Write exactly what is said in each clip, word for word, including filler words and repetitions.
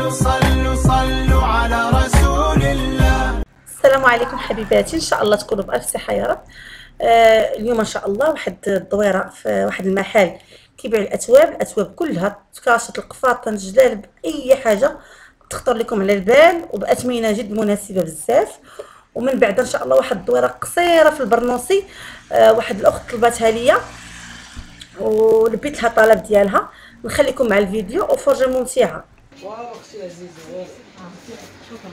صلوا صلوا صلوا على رسول الله. السلام عليكم حبيباتي، ان شاء الله تكونوا بالف صحه يا رب. آه اليوم ان شاء الله واحد الدويره في واحد المحل كيبيع الاتواب الاتواب كلها، تكاشط، القفاطن، الجلالب، اي حاجه تخطر لكم على البال وباثمنه جد مناسبه بزاف. ومن بعد ان شاء الله واحد الدويره قصيره في البرنوسي، آه واحد الاخت طلباتها ليا ولبيت لها الطلب ديالها. نخليكم مع الفيديو وفرجه ممتعه. واو اختي عزيزه، شكرا.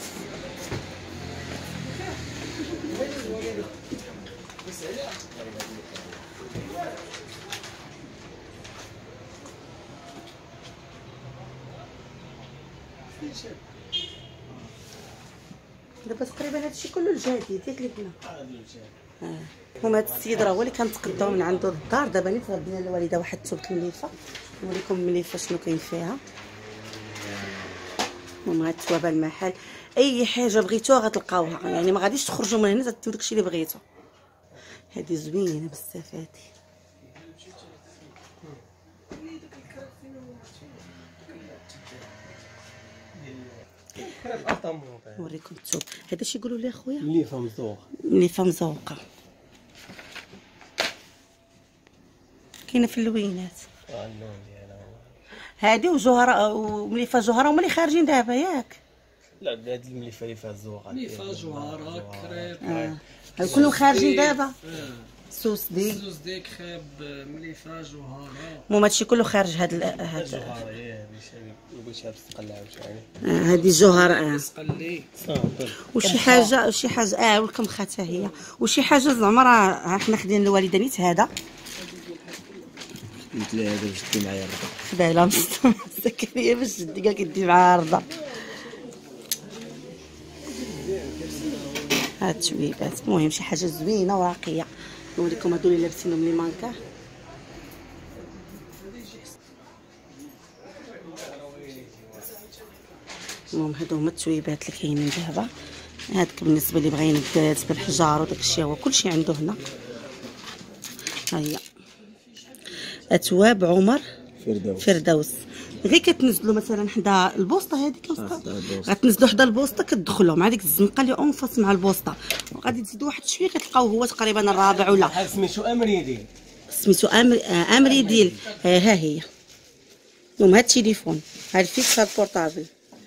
دابا تقريبا هادشي كله الجديد ياك اللي كنا اه المهم هاد السيد راه هو اللي كنتقداو من عنده للدار. دابا نيت غدينا للوالده واحد التوبه مليفه، نوريكم مليفه شنو كاين فيها. المهم هاد التوابه المحل اي حاجه بغيتوها غتلقاوها، يعني ما غاديش تخرجوا من هنا تديو داكشي اللي بغيتو. هادي زوينه بزاف هادي. نوريكم الثوب هذا شي يقولوا لي اخويا مليفه مزوقه، مليفه مزوقه كاينه في اللوينات. اه اللون ديالها هادي وجوهره ومليفه جوهره هما اللي خارجين دابا ياك. لا هاد المليفه اللي فيها الزوقه، مليفه جوهره كريب اه هاد كلهم خارجين دابا. سوس دي سوس دي كريب مليفه جوهره، المهم هادشي كله خارج هاد هاد الجوهره. ياه قلتيها بالثقل عاوتاني. اه هادي الجوهره. اه تقلي صافي وشي حاجه وشي حاجه اه والكمخه حتى هي، وشي حاجه زعما راه حنا خدين الوالده نيت هذا قلت لها هذا باش دي معايا الرضا خدايلها مسكريه باش دي كاع كدي معاها رضا. هاد التويبات المهم شي حاجه زوينه وراقيه. نوريكم هادو اللي لابسينهم لي مانكا. المهم هادو هما التويبات اللي كاينين دابا. هادك بالنسبه اللي بغا ينبات بالحجار وداكشي هو كلشي عنده هنا. ها هي اتواب عمر فردوس فردوس. غير كتنزلوا مثلا حدا البوسطه هذيك غتنزلوا حدا البوسطه كتدخلوا مع ديك الزنقه اللي اونفاس مع البوسطه، وغادي تزيدوا واحد شويه كتلقاو هو تقريبا الرابع ولا سميتو امريدي سميتو امر امري ديل. ها, ها هي. المهم هاد التليفون هاد الفيكس هاد البورطابل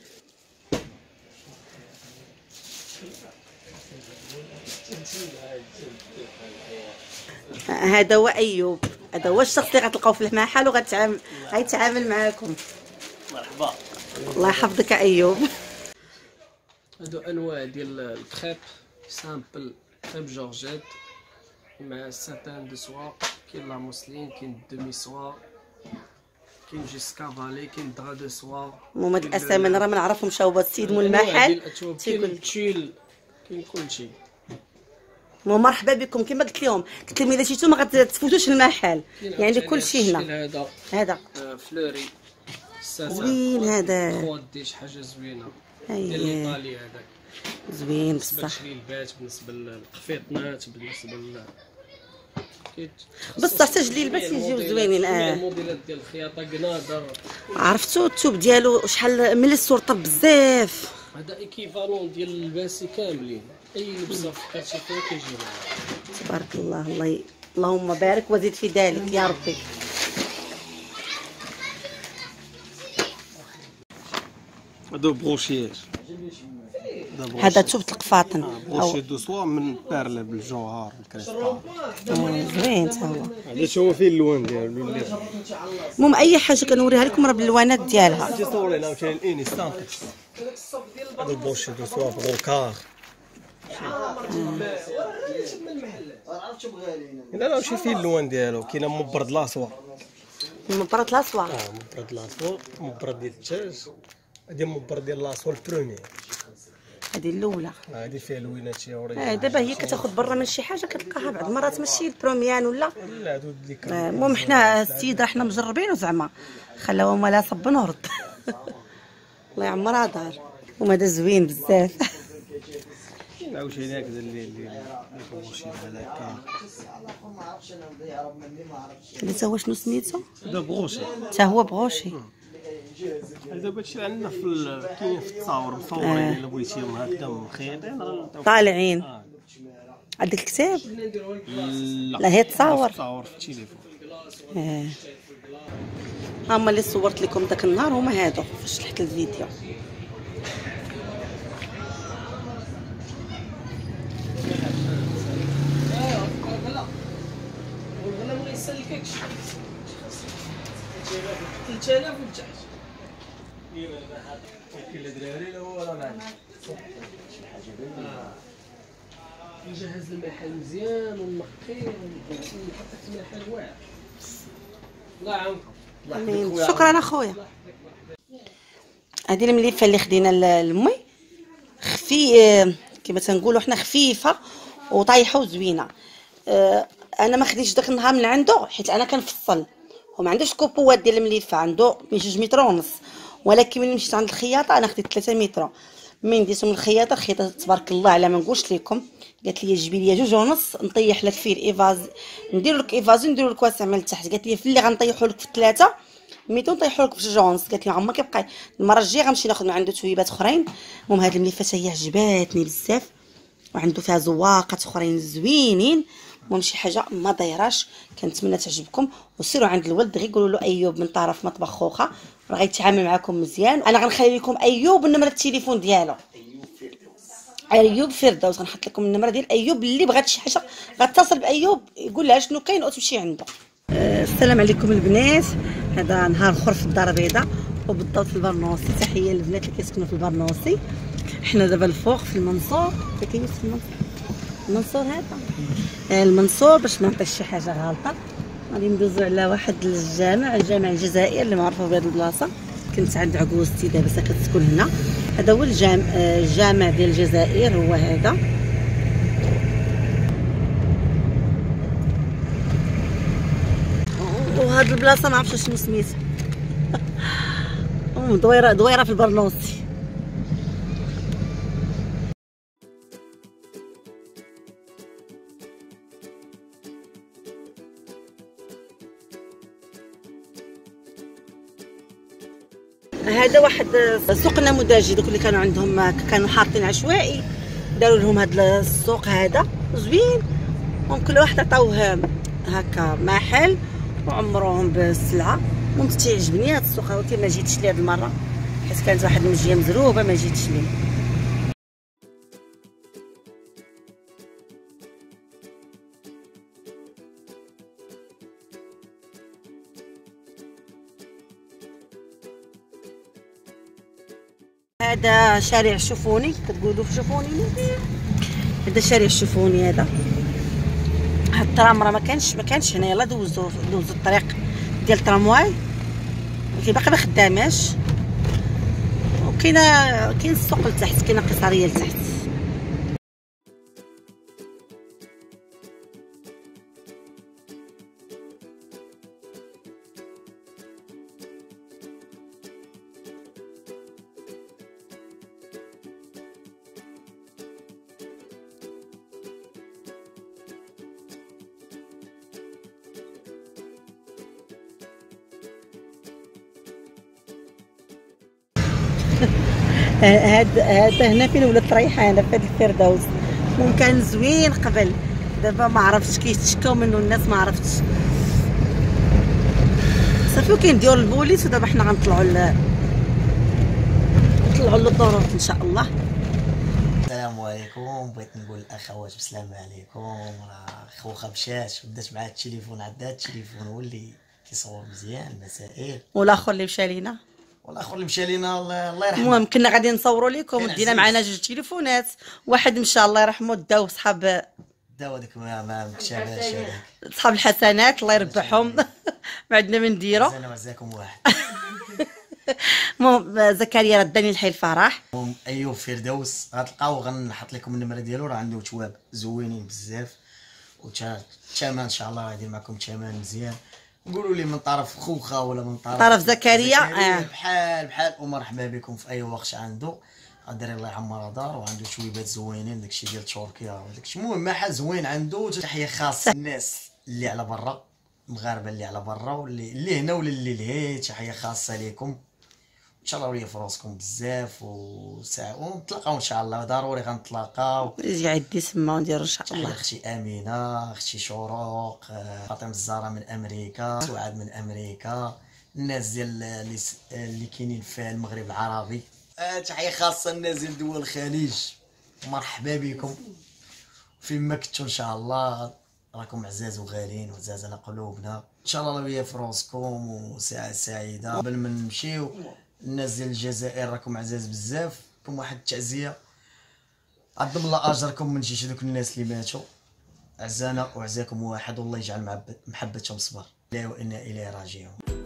هذا هو ايوب. هذا هو الشخص اللي غتلقاو في المحل وغتعامل غيتعامل معاكم. مرحبا الله يحفظك ايوب. هادو انواع ديال الكريب سامبل، كريب جورجيت مع ساتان دو سوا، كاين لا موسلين، كاين دومي سوا، كاين جيسكا فالي، كاين درا دو سوا. المهم هاد الاسامي راه ما نعرفهمش. هو السيد مول المحل تيقول تشيل كاين كلشي. المهم مرحبا بكم. كما قلت لهم قلت لهم الا جيتو ما غتفوتوش المحل، يعني كلشي هنا. هذا هذا فلوري زوين. هذا خود دي شي حاجه زوينه ديال الايطالي هذاك زوين بالنسبه بصح. للجليبات، بالنسبه للقفيطنات، بالنسبه ل بصح حتى جليلبات يجيو زوينين. اه الموديلات ديال الخياطه قنادر. عرفتو الثوب ديالو شحال ملس ورطب بزاف. هذا ايكيفالون ديال اللباسي كاملين، اي لبسه فقاتي فيها كيجي معاها. تبارك الله. الله ي... اللهم بارك وزيد في ذلك يا ربي. هادو بروشيات. هذا ثوب القفاطن بروشي دو سوا من بارل بالجوهر بالكريستال. زوين تا هو. هذا هو فيه اللون ديالو. المهم اي حاجه كنوريها لكم راه باللوانات ديالها. جي صورينا عاوتاني الانستانكس. هذا بروشي دو سوا بروكار. لا لا ماشي فيه اللون ديالو. كاين مبرد لاصوار، مبرد لاصوار. اه مبرد لاصوار، مبرد ديال الدجاج. هادي مبرد ديال لاصوار البروميير. هذه الاولى. هادي فيها لوينات شي اوريجين. اه دابا هي كتاخذ برا من شي حاجه كتلقاها بعض المرات ماشي البروميان ولا. لا هادو ديك. المهم حنا السيده حنا مجربينو زعما خلاو مالا صب نورد. الله يعمرها دار. وهذا زوين بزاف. عاوتاني هكذا اللي اللي بروشي بحال هكا. هذا تا هو شنو سميتو؟ هذا بروشي. تا هو بغوشي. دابا هادشي عندنا في ال- كاين في التصاور مصورين الا بغيتيهم هكذا مخيطين راه طالعين آه. عندك الكتاب. لا لا هي تصاور. تصاور في التليفون. اه هما اللي صورت لكم داك النهار هما هادو فاش لحت الفيديو. والله ما يسلككش ثلاثة آلاف وتحت. كاين الدراري لا هو راه معنا نجهز المحل مزيان ونقي ونحط المحل واعر. الله يعاونكم. امين. شكرا اخويا. هذه المليفه اللي خدينا لمي خفي آه، كما تنقولوا حنا خفيفه وطايحه وزوينه. آه، انا ما خديتش داك النهار من عنده حيت انا كنفصل وما عندوش كوبوات ديال المليفه، عنده من جوج متر ونص، ولكن ملي مشيت عند الخياطه انا خديت ثلاثة متر. من ديتو من الخياطه الخياطه تبارك الله على ما نقولش لكم، قالت لي جيبي لي جوج ونص نطيح لك فيه الايفاز، ندير لك ايفازي ندير لك واسع من التحت. قالت لي في اللي غنطيحوا لك في ثلاثه ميتو نطيحوا لك بجوج ونص. قالت لي عمر كيبقى المره الجايه غنمشي ناخذ من عنده تويبات اخرين. المهم هاد المليفه هي عجباتني بزاف وعنده فيها زواقات اخرين زوينين. المهم شي حاجه ما دايراش، كنتمنى تعجبكم. وسيروا عند الولد غير قولوا له ايوب من طرف مطبخ خوخه راه غيتعامل معكم مزيان. انا غنخلي لكم ايوب نمره التليفون ديالو، ايوب فردوس. غنحط لكم النمره ديال ايوب، اللي بغات شي حاجه غتصل بايوب يقول لها شنو كاين وتمشي عنده. أه السلام عليكم البنات. هذا نهار اخر في الدار البيضاء وبالضبط في البرنوسي. تحيه للبنات اللي كيسكنوا في البرنوسي. حنا دابا الفوق في المنصور، كاين في المنصور المنصور هذا أه المنصور باش ما نعطيش شي حاجه غلطه. غادي ندوزو على واحد الجامع، الجامع الجزائري اللي معروف بهذه البلاصه. كنت عند عكوزتي دابا كتسكن هنا. هذا هو الجامع الجامع ديال الجزائر هو هذا. وهاد البلاصه ما عرفتش شنو سميتها. دويره دويره في البرنوسي. هذا واحد سوق نموذجي، دوك اللي كانوا عندهم كانوا حاطين عشوائي داروا لهم هذا السوق هذا زوين. المهم كل واحد عطاوه هكا محل وعمروهم بالسلعه. المهم تيعجبني هذا السوق، ولكن ما جيتش ليه هذه المره حيت كانت واحد المجيه مزروبه ما جيتش ليه. هذا شارع الشوفوني، كتقولوا في شوفوني. هذا شارع الشوفوني. هذا هاد الترام راه ما كانش ما كانش هنا، يلاه دوزو دوزو الطريق ديال الترامواي ولكن باقي ما خداماش. وكاينه كاين السوق لتحت، كاينه قصريه لتحت. هاد هذا هنا فين ولات الريحانه في هاد الفردوس. المهم كان زوين قبل، دابا ما عرفتش كيتشكاو منه الناس ما عرفتش. صافي وكينديروا البوليس ودابا حنا غنطلعوا ل نطلعوا للطرق ان شاء الله. السلام عليكم. بغيت نقول الاخوات بسلام عليكم. راه خوخه مشات ودات معاه التليفون، عندها التليفون هو اللي كيصور مزيان المسائل، والاخر اللي مشى لينا والاخر اللي مشى لينا الله يرحمه. المهم كنا غادي نصوروا لكم كان ودينا عزيز. معنا جوج تليفونات، واحد مشى الله يرحمه داو صحاب داو هذاك ما ما مكتاباش هذاك صحاب الحسنات الله يربحهم. ما عندنا من نديرو. انا وعزاكم واحد. المهم زكريا راه داني الحي الفرح. المهم ايوب فردوس غتلقاو، غنحط لكم النمره ديالو، راه عنده تواب زوينين بزاف والثمن ان شاء الله غيدير معكم ثمن مزيان. نقولوا لي من طرف خوخه ولا من طرف طرف زكريا آه. بحال بحال ومرحبا بكم في اي وقت. عنده الدري الله يعمر دار وعنده شويبات زوينين داكشي ديال تركيا وداكشي. المهم محل زوين عنده. تحيه خاصه الناس اللي على برا، المغاربه اللي على برا واللي اللي هنا واللي اللي لهي، تحيه خاصه ليكم تشلاو ليا فراسكم بزاف وساعة ونتلاقاو ان شاء الله، ضروري غنتلاقاو. يجي عندي سما ونديرو ان شاء تحية الله. اختي امينه، اختي شروق، آه، فاطمه الزهراء من امريكا، سعاد من امريكا، الناس ديال اللي س- اللي كاينين في المغرب العربي. آه، تحيه خاصه الناس ديال دول الخليج، مرحبا بكم فين ما كنتو ان شاء الله، راكم عزاز وغاليين وعزاز على قلوبنا. ان شاء الله لويا فراسكم وساعه سعيده. قبل ما نمشيو الناس ديال الجزائر راكم عزاز بزاف، لكم واحد التعزيه، عظم الله اجركم من جيش هذوك الناس اللي ماتوا، عزانا وعزاكم واحد، والله يجعل محبتهم صبر. لا وانا اليه راجعون.